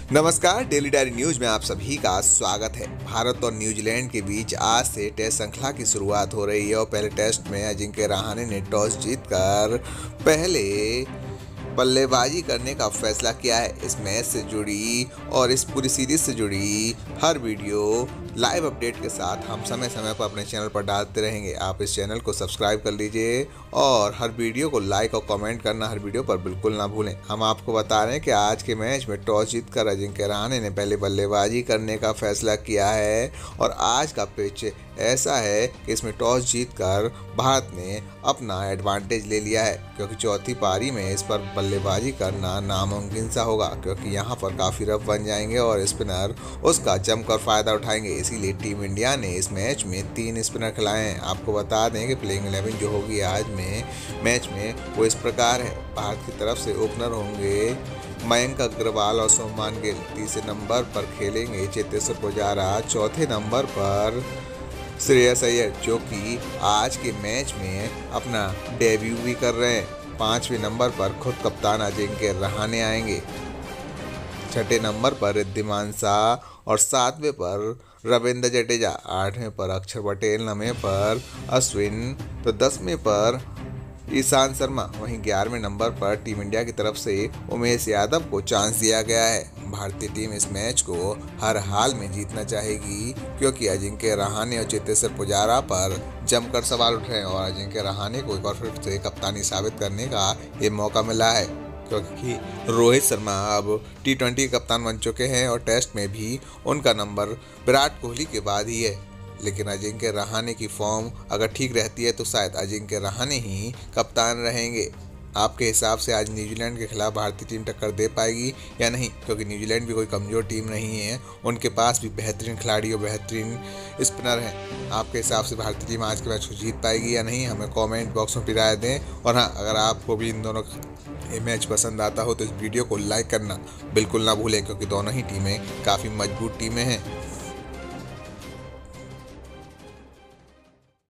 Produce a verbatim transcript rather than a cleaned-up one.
नमस्कार, daily diary news में आप सभी का स्वागत है। भारत और न्यूजीलैंड के बीच आज से टेस्ट श्रृंखला की शुरुआत हो रही है और पहले टेस्ट में अजिंक्य रहाणे ने टॉस जीतकर पहले बल्लेबाजी करने का फैसला किया है। इस मैच से जुड़ी और इस पूरी सीरीज से जुड़ी हर वीडियो लाइव अपडेट के साथ हम समय समय पर अपने चैनल पर डालते रहेंगे। आप इस चैनल को सब्सक्राइब कर लीजिए और हर वीडियो को लाइक और कमेंट करना हर वीडियो पर बिल्कुल ना भूलें। हम आपको बता रहे हैं कि आज के मैच में टॉस जीतकर अजिंक्य रहाणे ने पहले बल्लेबाजी करने का फैसला किया है और आज का पिच ऐसा है कि इसमें टॉस जीतकर भारत ने अपना एडवांटेज ले लिया है, क्योंकि चौथी पारी में इस पर बल्लेबाजी करना नामुमकिन सा होगा, क्योंकि यहाँ पर काफ़ी रफ बन जाएंगे और स्पिनर उसका जमकर फ़ायदा उठाएंगे। इसीलिए टीम इंडिया ने इस मैच में तीन स्पिनर खिलाए हैं। आपको बता दें कि प्लेइंग इलेवन जो होगी आज में मैच में वो इस प्रकार है। भारत की तरफ से ओपनर होंगे मयंक अग्रवाल और शुभमान गिल। तीसरे नंबर पर खेलेंगे चेतेश्वर पुजारा। चौथे नंबर पर श्रेयस अय्यर, जो कि आज के मैच में अपना डेब्यू भी कर रहे हैं। पाँचवें नंबर पर खुद कप्तान अजिंक्य रहाणे आएंगे। छठे नंबर पर रिद्धिमान शाह और सातवें पर रविंद्र जडेजा। आठवें पर अक्षर पटेल। नवें पर अश्विन तो दसवें पर ईशांत शर्मा। वहीं ग्यारहवें नंबर पर टीम इंडिया की तरफ से उमेश यादव को चांस दिया गया है। भारतीय टीम इस मैच को हर हाल में जीतना चाहेगी, क्योंकि अजिंक्य रहाणे और चेतेश्वर पुजारा पर जमकर सवाल उठ रहे हैं और अजिंक्य रहाणे को एक बार फिर से कप्तानी साबित करने का ये मौका मिला है, क्योंकि रोहित शर्मा अब टी ट्वेंटी कप्तान बन चुके हैं और टेस्ट में भी उनका नंबर विराट कोहली के बाद ही है। लेकिन अजिंक्य रहाणे की फॉर्म अगर ठीक रहती है तो शायद अजिंक्य रहाणे ही कप्तान रहेंगे। आपके हिसाब से आज न्यूजीलैंड के खिलाफ भारतीय टीम टक्कर दे पाएगी या नहीं, क्योंकि न्यूजीलैंड भी कोई कमज़ोर टीम नहीं है, उनके पास भी बेहतरीन खिलाड़ी और बेहतरीन स्पिनर हैं। आपके हिसाब से भारतीय टीम आज के मैच को जीत पाएगी या नहीं, हमें कमेंट बॉक्स में राय दें। और हाँ, अगर आपको भी इन दोनों ये मैच पसंद आता हो तो इस वीडियो को लाइक करना बिल्कुल ना भूलें, क्योंकि दोनों ही टीमें काफ़ी मजबूत टीमें हैं।